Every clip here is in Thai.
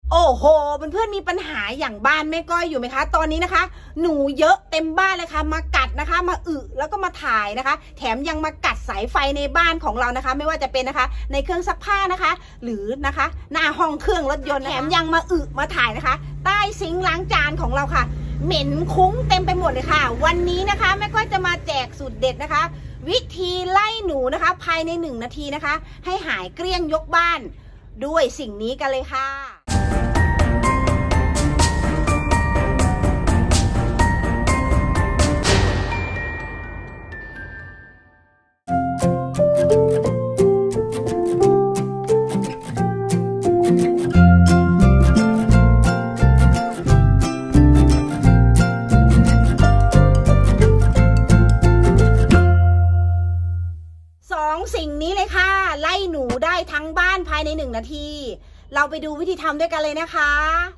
โอ้โหเพื่อนๆมีปัญหาอย่างบ้านแม่ก้อยอยู่ไหมคะตอนนี้นะคะหนูเยอะเต็มบ้านเลยค่ะมากัดนะคะมาแล้วก็มาถ่ายนะคะแถมยังมากัดสายไฟในบ้านของเรานะคะไม่ว่าจะเป็นนะคะในเครื่องซักผ้านะคะหรือนะคะหน้าห้องเครื่องรถยนต์แถมยังมาถ่ายนะคะใต้ซิงค์ล้างจานของเราค่ะเหม็นคุ้งเต็มไปหมดเลยค่ะวันนี้นะคะแม่ก้อยจะมาแจกสูตรเด็ดนะคะวิธีไล่หนูนะคะภายใน1 นาทีนะคะให้หายเกลี้ยงยกบ้านด้วยสิ่งนี้กันเลยค่ะสิ่งนี้เลยค่ะไล่หนูได้ทั้งบ้านภายใน1 นาทีเราไปดูวิธีทำด้วยกันเลยนะคะ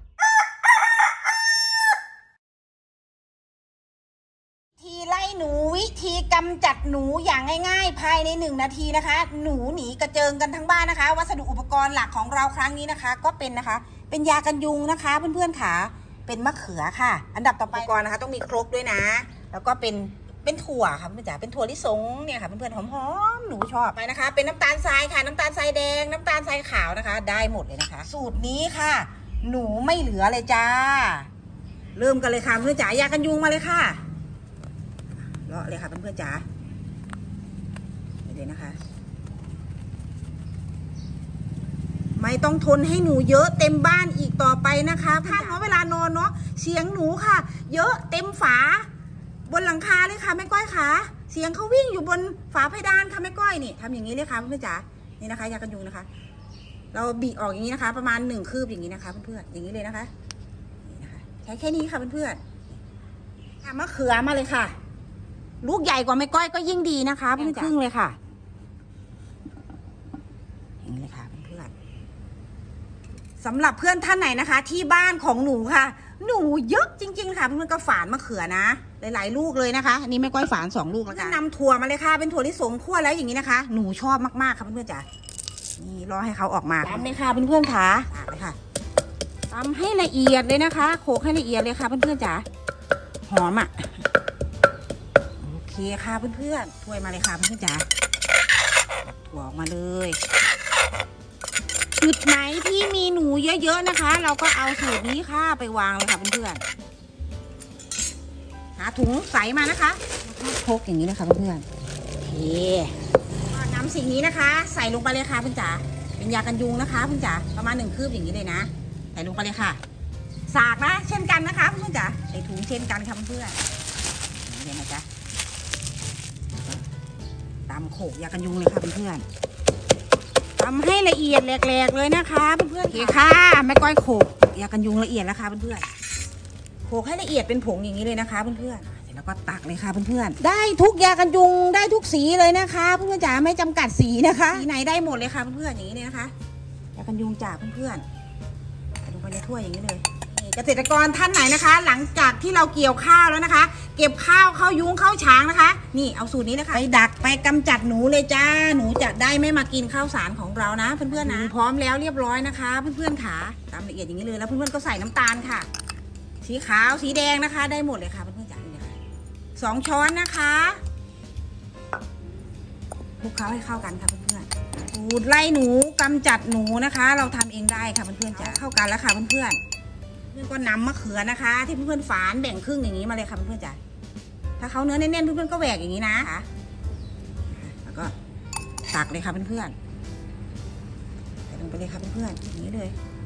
ทีไล่หนูวิธีกำจัดหนูอย่างง่ายๆภายใน1 นาทีนะคะหนูหนีกระเจิงกันทั้งบ้านนะคะวัสดุอุปกรณ์หลักของเราครั้งนี้นะคะก็เป็นเป็นยากันยุงนะคะเพื่อนๆค่ะเป็นมะเขือค่ะอันดับต่อไปก่อนนะคะต้องมีครกด้วยนะแล้วก็เป็นถั่วค่ะเพื่อนจ๋าเป็นถั่วลิสงเนี่ยค่ะเพื่อนๆหอมๆหนูชอบไปนะคะเป็นน้ำตาลทรายค่ะน้ำตาลทรายแดงน้ำตาลทรายขาวนะคะได้หมดเลยนะคะสูตรนี้ค่ะหนูไม่เหลือเลยจ้าเริ่มกันเลยค่ะเพื่อนจ๋ายากันยุงมาเลยค่ะเลาะเลยค่ะเพื่อนๆจ๋าเลยนะคะไม่ต้องทนให้หนูเยอะเต็มบ้านอีกต่อไปนะคะถ้าเวลานอนเนาะเสียงหนูค่ะเยอะเต็มฝาบนหลังคาเลยค่ะแม่ก้อยค่ะเสียงเขาวิ่งอยู่บนฝาเพดานค่ะแม่ก้อยนี่ทำอย่างนี้เลยค่ะเพื่อนจ๋านี่นะคะยากันยุงนะคะเราบีออกอย่างนี้นะคะประมาณ1 คืบอย่างนี้นะคะเพื่อนๆอย่างนี้เลยนะคะนี่นะคะใช้แค่นี้ค่ะเพื่อนๆมะเขือมาเลยค่ะลูกใหญ่กว่าแม่ก้อยก็ยิ่งดีนะคะเพื่อนๆครึ่งเลยค่ะอย่างนี้เลยค่ะเพื่อนๆสำหรับเพื่อนท่านไหนนะคะที่บ้านของหนูค่ะหนูเยอะจริงๆค่ะเพื่อนๆก็ฝานมะเขือนะหลายๆลูกเลยนะคะอันนี้แม่ก้อยฝาน2 ลูกแล้วกันนำถั่วมาเลยค่ะเป็นถั่วลิสงคั่วแล้วอย่างนี้นะคะหนูชอบมากๆค่ะเพื่อนๆจ๋านี่รอให้เขาออกมาตำเลยค่ะเพื่อนๆค่ะเลยค่ะตำให้ละเอียดเลยนะคะโขลกให้ละเอียดเลยค่ะเพื่อนๆจ๋าหอมอ่ะโอเคค่ะเพื่อนๆถ้วยมาเลยค่ะเพื่อนๆจ๋าถั่วออกมาเลยจุดไหนที่มีหนูเยอะๆนะคะเราก็เอาสูตรนี้ค่ะไปวางเลยค่ะเพื่อนๆหาถุงใสมานะคะพกอย่างนี้นะคะเพื่อนๆโอเคนำสิ่งนี้นะคะใส่ลงไปเลยค่ะเพื่อนจ๋าเป็นยากันยุงนะคะเพื่อนจ๋าประมาณ1 คืบอย่างนี้เลยนะใส่ลงไปเลยค่ะสากนะเช่นกันนะคะเพื่อนจ๋าใส่ถุงเช่นกันค่ะเพื่อนๆนี่นะจ๊ะตำโขลกยากันยุงเลยค่ะเพื่อนๆทำให้ละเอียดแหลกๆเลยนะคะเพื่อนๆค่ะแม่ก้อยโขลกยากันยุงละเอียดแล้วค่ะเพื่อนๆโขลกให้ละเอียดเป็นผงอย่างนี้เลยนะคะเพื่อนๆเสร็จแล้วก็ตักเลยค่ะเพื่อนๆได้ทุกยากันยุงได้ทุกสีเลยนะคะเพื่อนๆจ๋าไม่จำกัดสีนะคะสีไหนได้หมดเลยค่ะเพื่อนๆอย่างนี้เลยนะคะยากันยุงจากเพื่อนๆใส่ลงไปในถ้วยอย่างนี้เลยเกษตรกรท่านไหนนะคะหลังจากที่เราเกี่ยวข้าวแล้วนะคะเก็บข้าวเข้ายุ้งเข้าช้างนะคะนี่เอาสูตรนี้นะคะไปดักไปกำจัดหนูเลยจ้าหนูจะได้ไม่มากินข้าวสารของเรานะเพื่อนๆนะพร้อมแล้วเรียบร้อยนะคะเพื่อนๆค่ะตามละเอียดอย่างนี้เลยแล้วเพื่อนๆก็ใส่น้ำตาลค่ะสีขาวสีแดงนะคะได้หมดเลยค่ะเพื่อนๆจ๋านี่ค่ะ2 ช้อนนะคะคลุกเคล้าให้เข้ากันค่ะเพื่อนๆสูตรไล่หนูกำจัดหนูนะคะเราทำเองได้ค่ะเพื่อนๆจ๋าเข้ากันแล้วค่ะเพื่อนๆก็นำมะเขือนะคะที่เพื่อนๆฝานแบ่งครึ่งอย่างนี้มาเลยค่ะเพื่อนๆจ๋าถ้าเขาเนื้อแน่นๆเพื่อนๆก็แหวกอย่างนี้นะคะแล้วก็ตักเลยค่ะเพื่อนๆใส่ลงไปเลยค่ะเพื่อนๆอย่างนี้เลย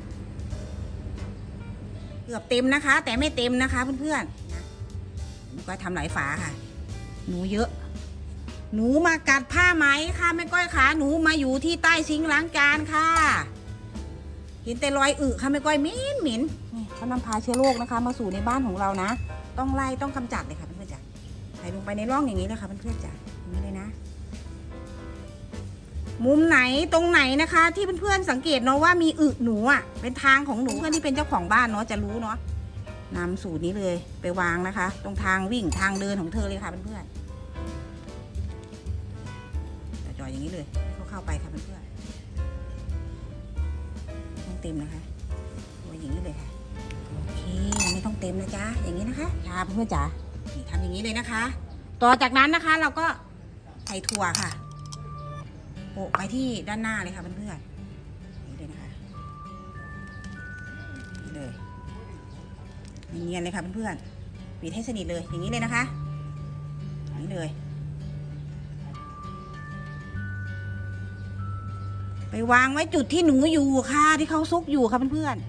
เกือบเต็มนะคะแต่ไม่เต็มนะคะเพื่อนๆก็ทำหลายฝาค่ะหนูเยอะหนูมากัดผ้าไหมค่ะแม่ก้อยขาหนูมาอยู่ที่ใต้ซิงค์ล้างจานค่ะเห็นแต่รอยค่ะแม่ก้อยเหม็นเขานำพาเชื้อโรคนะคะมาสู่ในบ้านของเรานะต้องไล่ต้องกำจัดเลยค่ะเพื่อนๆจ๋าใส่ลงไปในร่องอย่างนี้เลยค่ะเพื่อนๆจ๋าอย่างนี้เลยนะมุมไหนตรงไหนนะคะที่เพื่อนๆสังเกตเนาะว่ามีหนูอ่ะเป็นทางของหนูเพื่อนที่เป็นเจ้าของบ้านเนาะจะรู้เนาะนำสูตรนี้เลยไปวางนะคะตรงทางวิ่งทางเดินของเธอเลยค่ะเพื่อนๆจ่อยอย่างนี้เลยเข้าไปค่ะเพื่อนๆต้องเต็มนะคะ อย่างต็มนะจ๊ะอย่างนี้นะคะค่ะเพื่อนๆจ๋านี่ทำอย่างนี้เลยนะคะต่อจากนั้นนะคะเราก็ใส่ถั่วค่ะโปะไปที่ด้านหน้าเลยค่ะเพื่อนๆนี่เลยนะคะนี่เลยเนียนๆเลยค่ะเพื่อนๆปิดให้สนิทเลยอย่างนี้เลยนะคะนี่เลยไปวางไว้จุดที่หนูอยู่ค่ะที่เขาซุกอยู่ค่ะเพื่อน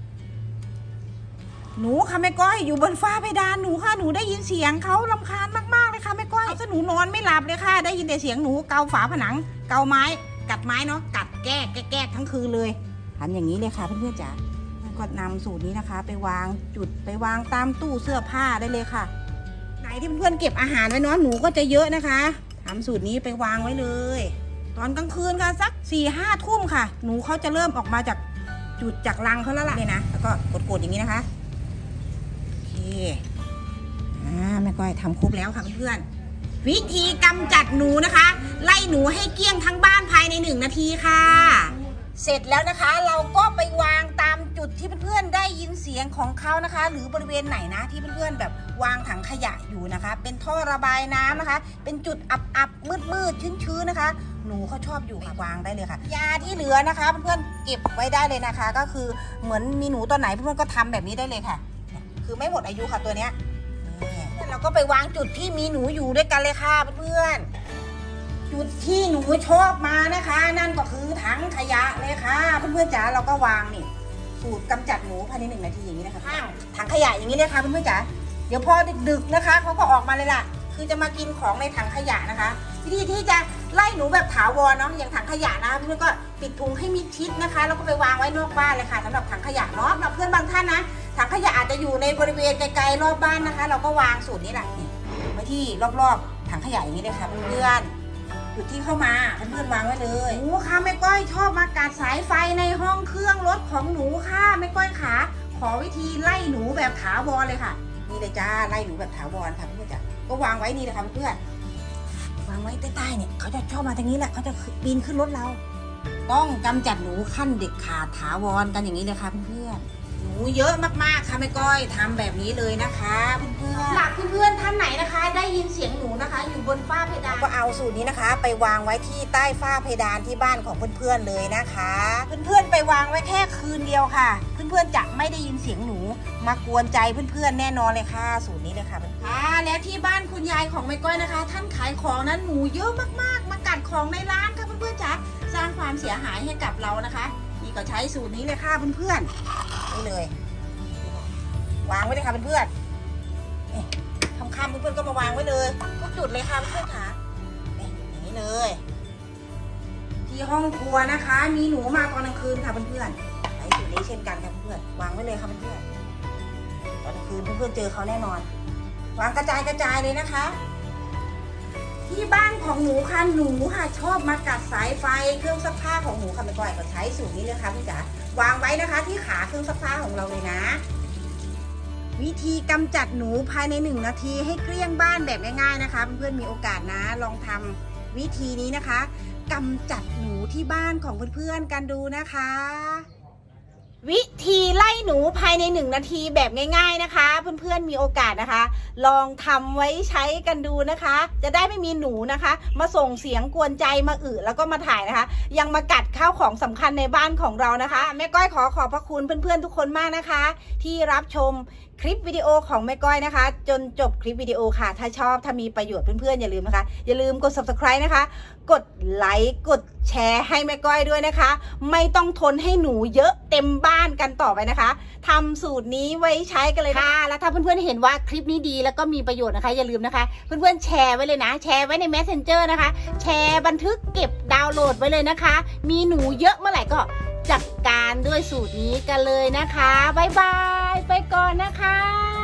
ๆหนูค่ะแม่ก้อยอยู่บนฝ้าเพดานหนูค่ะหนูได้ยินเสียงเขารำคาญมากๆเลยค่ะแม่ก้อยถ้าหนูนอนไม่หลับเลยค่ะได้ยินแต่เสียงหนูเกาฝาผนังเกาไม้กัดไม้เนาะกัดแก้ทั้งคืนเลยทำอย่างนี้เลยค่ะเพื่อนๆจ๋าก็นำสูตรนี้นะคะไปวางจุดไปวางตามตู้เสื้อผ้าได้เลยค่ะไหนที่เพื่อนๆเก็บอาหารไว้เนาะหนูก็จะเยอะนะคะทำสูตรนี้ไปวางไว้เลยตอนกลางคืนค่ะสัก4-5 ทุ่มค่ะหนูเขาจะเริ่มออกมาจากจุดจากรังเขาแล้วล่ะเนี่ยนะแล้วก็กดอย่างนี้นะคะโอเคแม่ก้อยทำครบแล้วค่ะเพื่อนๆวิธีกำจัดหนูนะคะไล่หนูให้เกลี้ยงทั้งบ้านภายใน1 นาทีค่ะเสร็จแล้วนะคะเราก็ไปวางตามจุดที่เพื่อนๆได้ยินเสียงของเขานะคะหรือบริเวณไหนนะที่เพื่อนๆแบบวางถังขยะอยู่นะคะเป็นท่อระบายน้ำนะคะเป็นจุดอับมืดชื้นๆนะคะหนูเขาชอบอยู่ค่ะวางได้เลยค่ะยาที่เหลือนะคะเพื่อนๆเก็บไว้ได้เลยนะคะก็คือเหมือนมีหนูตัวไหนเพื่อนๆก็ทำแบบนี้ได้เลยค่ะคือไม่หมดอายุค่ะตัวเนี้ยเราก็ไปวางจุดที่มีหนูอยู่ด้วยกันเลยค่ะเพื่อนๆจุดที่หนูชอบมานะคะนั่นก็คือถังขยะเลยค่ะเพื่อนๆจ๋าเราก็วางนี่สูตรกำจัดหนูภายใน1 นาทีอย่างนี้นะคะถังขยะอย่างนี้เลยค่ะเพื่อนๆจ๋าเดี๋ยวพอดึกๆนะคะเขาก็ออกมาเลยล่ะคือจะมากินของในถังขยะนะคะวิธีที่จะไล่หนูแบบถาวรเนาะอย่างถังขยะนะเพื่อนๆก็ปิดถุงให้มิดชิดนะคะแล้วก็ไปวางไว้นอกบ้านเลยค่ะสำหรับถังขยะเนาะเพื่อนบางท่านนะถังขยะอาจจะอยู่ในบริเวณไกลๆรอบบ้านนะคะเราก็วางสูตรนี้แหละไว้ที่รอบๆถังขยะอย่างนี้เลยค่ะเพื่อนๆจุดที่เข้ามาเพื่อนๆวางไว้เลยหนูค่ะแม่ก้อยชอบมากัดสายไฟในห้องเครื่องรถของหนูค่ะแม่ก้อยขาขอวิธีไล่หนูแบบถาวรเลยค่ะนี่เลยจ้าไล่หนูแบบถาวรค่ะเพื่อนๆจ้ะก็วางไว้นี่เลยค่ะเพื่อนวางไว้ใต้ๆเนี่ยเขาจะชอบมาทางนี้แหละเขาจะปีนขึ้นรถเราต้องกำจัดหนูขั้นเด็ดขาดถาวรกันอย่างนี้เลยค่ะเพื่อนๆหนูเยอะมากๆค่ะแม่ก้อยทำแบบนี้เลยนะคะเพื่อนๆหลักเพื่อนๆท่านไหนนะคะได้ยินเสียงหนูนะคะอยู่บนฝ้าเพดานก็เอาสูตรนี้นะคะไปวางไว้ที่ใต้ฝ้าเพดานที่บ้านของเพื่อนๆเลยนะคะเพื่อนๆไปวางไว้แค่คืนเดียวค่ะเพื่อนๆจะไม่ได้ยินเสียงหนูมากวนใจเพื่อนๆแน่นอนเลยค่ะสูตรนี้เลยค่ะแล้วที่บ้านคุณยายของแม่ก้อยนะคะท่านขายของนั้นหนูเยอะมากๆมากัดของในร้านค่ะเพื่อนๆจ๋าสร้างความเสียหายให้กับเรานะคะนี่ก็ใช้สูตรนี้เลยค่ะเพื่อนๆนี่เลยวางไว้เลยค่ะเพื่อนๆค่ำๆเพื่อนๆก็มาวางไว้เลยทุกจุดเลยค่ะเพื่อนๆค่ะอย่างนี้เลยที่ห้องครัวนะคะมีหนูมาตอนกลางคืนค่ะเพื่อนๆใช้สูตรนี้เช่นกันค่ะเพื่อนๆวางไว้เลยค่ะเพื่อนๆตอนกลางคืนเพื่อนๆเจอเขาแน่นอนวางกระจายเลยนะคะที่บ้านของหนูค่ะหนูค่ะชอบมากัดสายไฟเครื่องซักผ้าของหนูค่ะไม่ก่อยก็ใช้สูตรนี้เลยค่ะพี่จ๋าวางไว้นะคะที่ขาเครื่องซักผ้าของเราเลยนะวิธีกำจัดหนูภายใน1 นาทีให้เกลี้ยงบ้านแบบง่ายๆนะคะเพื่อนๆมีโอกาสนะลองทำวิธีนี้นะคะกำจัดหนูที่บ้านของเพื่อนๆกันดูนะคะวิธีไล่หนูภายใน1 นาทีแบบง่ายๆนะคะเพื่อนๆมีโอกาสนะคะลองทำไว้ใช้กันดูนะคะจะได้ไม่มีหนูนะคะมาส่งเสียงกวนใจมาแล้วก็มาถ่ายนะคะยังมากัดข้าวของสำคัญในบ้านของเรานะคะแม่ก้อยขอบพระคุณเพื่อนๆทุกคนมากนะคะที่รับชมคลิปวิดีโอของแม่ก้อยนะคะจนจบคลิปวิดีโอค่ะถ้าชอบถ้ามีประโยชน์เพื่อนๆอย่าลืมนะคะอย่าลืมกด subscribe นะคะกดไลค์กดแชร์ให้แม่ก้อยด้วยนะคะไม่ต้องทนให้หนูเยอะเต็มบ้านกันต่อไปนะคะทำสูตรนี้ไว้ใช้กันเลยค่ะแล้วถ้าเพื่อนๆเห็นว่าคลิปนี้ดีแล้วก็มีประโยชน์นะคะอย่าลืมนะคะเพื่อนๆแชร์ไว้เลยนะแชร์ไว้ใน Messenger นะคะแชร์บันทึกเก็บดาวน์โหลดไว้เลยนะคะมีหนูเยอะเมื่อไหร่ก็จัดการด้วยสูตรนี้กันเลยนะคะบ๊ายบายไปก่อนนะคะ